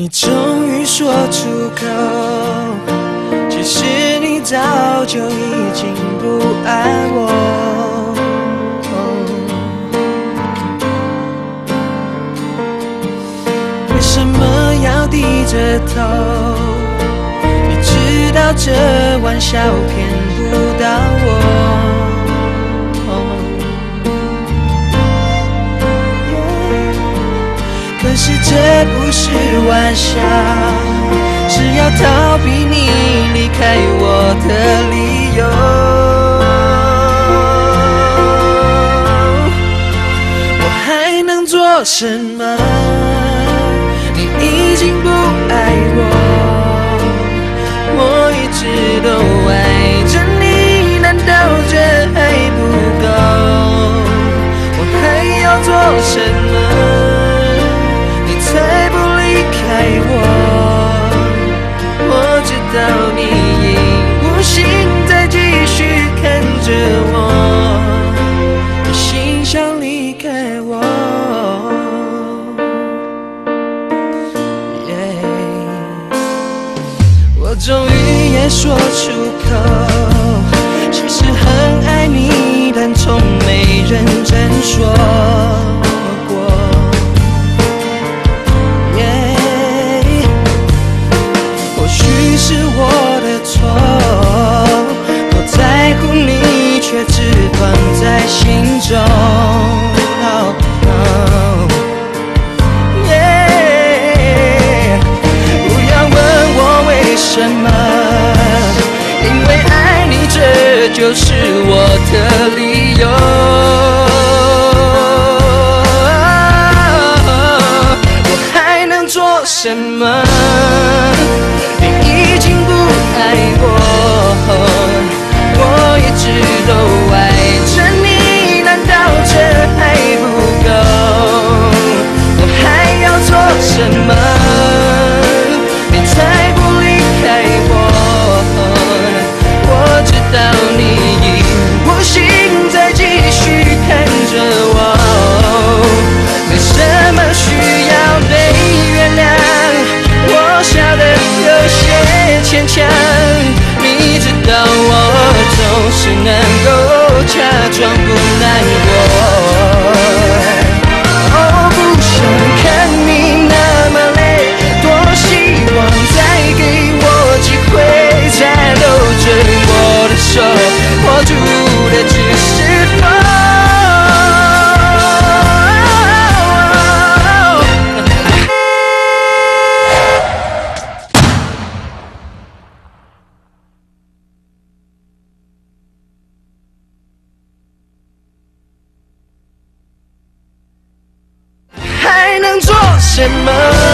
你终于说出口，其实你早就已经不爱我。为什么要低着头？你知道这玩笑骗不到我。可是这不是玩笑，是要逃避你离开我的理由。我还能做什么？你已经不爱我，我一直都爱着你，难道这还不够？我还要做什么？才不离开我，我知道你已无心再继续看着我，你心想离开我。我终于也说出口，其实很爱你，但从没认真说。是我的错，我在乎你，却只放在心中。不要问我为什么，因为爱你，这就是我的理由。我还能做什么？已经不爱我，我一直都爱着你，难道这还不够？我还要做什么？你才不离开我？我知道你已无心再继续看着我，没什么需要被原谅，我晓得有些牵强，你知道我总是能够假装不难过。不想看你那么累，多希望再给我机会，再搂着我的手，握住的只是风。还能做什么？